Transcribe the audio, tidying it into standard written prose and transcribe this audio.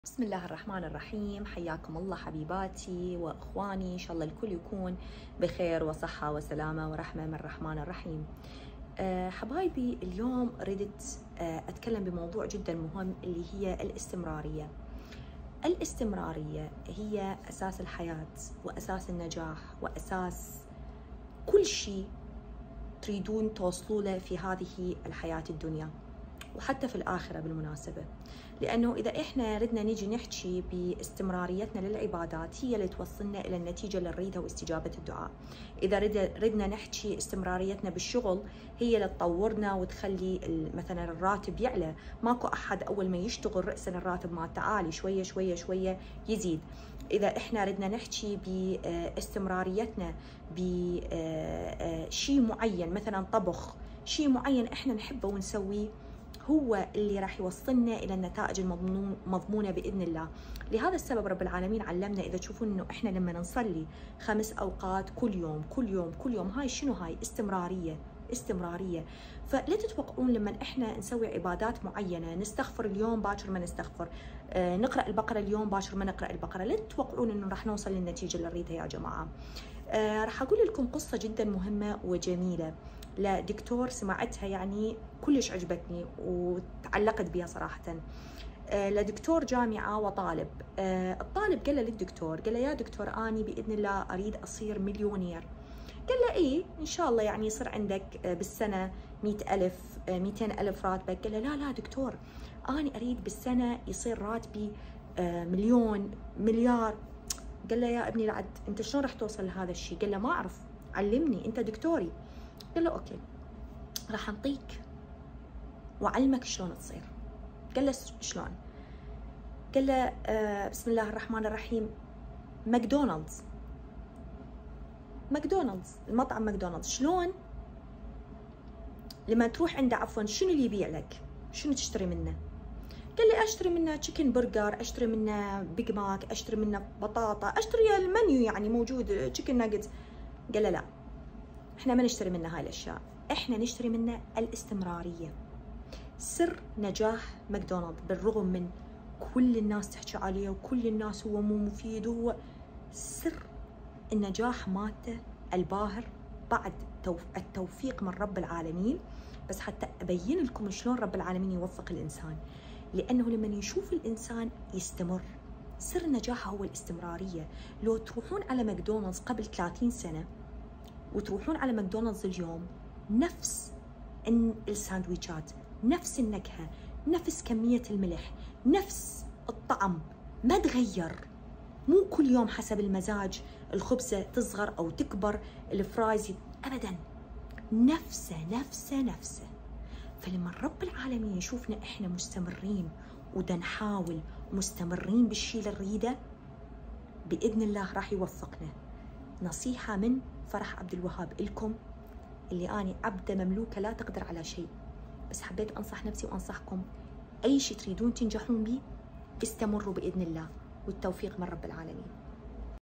بسم الله الرحمن الرحيم. حياكم الله حبيباتي واخواني، ان شاء الله الكل يكون بخير وصحه وسلامه ورحمه من الرحمن الرحيم. حبايبي، اليوم ردت اتكلم بموضوع جدا مهم اللي هي الاستمراريه. الاستمراريه هي اساس الحياه واساس النجاح واساس كل شيء تريدون توصلوا له في هذه الحياه الدنيا وحتى في الآخرة بالمناسبة. لأنه إذا إحنا ردنا نيجي نحكي باستمراريتنا للعبادات هي اللي توصلنا إلى النتيجة اللي نريدها واستجابة الدعاء. إذا ردنا نحكي استمراريتنا بالشغل هي اللي تطورنا وتخلي مثلا الراتب يعلى. ماكو أحد أول ما يشتغل رأسا الراتب مالته عالي، شوية شوية شوية يزيد. إذا إحنا ردنا نحكي باستمراريتنا بشيء معين، مثلا طبخ، شيء معين إحنا نحبه ونسويه، هو اللي راح يوصلنا إلى النتائج المضمونة بإذن الله. لهذا السبب رب العالمين علمنا، إذا تشوفون إنه إحنا لما نصلي 5 أوقات كل يوم كل يوم كل يوم، هاي شنو؟ هاي استمرارية. فلا تتوقعون لما إحنا نسوي عبادات معينة، نستغفر اليوم باكر ما نستغفر، نقرأ البقرة اليوم باكر ما نقرأ البقرة، لا تتوقعون إنه راح نوصل للنتيجة اللي نريدها يا جماعة. راح أقول لكم قصة جدا مهمة وجميلة لدكتور سمعتها، يعني كلش عجبتني وتعلقت بها صراحة. لدكتور جامعة وطالب. الطالب قال له للدكتور، قال له يا دكتور أني بإذن الله أريد أصير مليونير. قال له إيه إن شاء الله، يعني يصير عندك بالسنة 100,000 200,000 راتبك. قال له لا دكتور، أني أريد بالسنة يصير راتبي مليون مليار. قال له يا ابني لعد أنت شلون راح توصل لهذا الشيء؟ قال له ما أعرف، علمني أنت دكتوري. قال له أوكي، راح أنطيك وأعلمك شلون تصير. قال له شلون؟ قال له بسم الله الرحمن الرحيم، ماكدونالدز، المطعم ماكدونالدز، شلون لما تروح عنده، عفوا شنو اللي يبيع لك؟ شنو تشتري منه؟ قال لي اشتري منه تشيكن برجر، اشتري منه بيج ماك، اشتري منه بطاطا، اشتري المنيو يعني موجود تشيكن ناجتس. قال له لا، احنا ما نشتري منه هاي الاشياء، احنا نشتري منه الاستمراريه. سر نجاح ماكدونالدز بالرغم من كل الناس تحكي عليه وكل الناس هو مو مفيد، وهو سر النجاح مالته الباهر بعد التوفيق من رب العالمين. بس حتى ابين لكم شلون رب العالمين يوفق الانسان، لانه لما يشوف الانسان يستمر. سر نجاحه هو الاستمراريه. لو تروحون على ماكدونالدز قبل 30 سنه وتروحون على ماكدونالدز اليوم، نفس الساندويتشات، نفس النكهه، نفس كميه الملح، نفس الطعم، ما تغير. مو كل يوم حسب المزاج الخبزه تصغر او تكبر، الفرايز ابدا، نفسه. فلما رب العالمين يشوفنا احنا مستمرين ودا نحاول مستمرين بالشيء اللي نريده، باذن الله راح يوفقنا. نصيحه من فرح عبد الوهاب لكم، اللي اني عبده مملوكه لا تقدر على شيء، بس حبيت انصح نفسي وانصحكم، اي شيء تريدون تنجحون به استمروا باذن الله، والتوفيق من رب العالمين.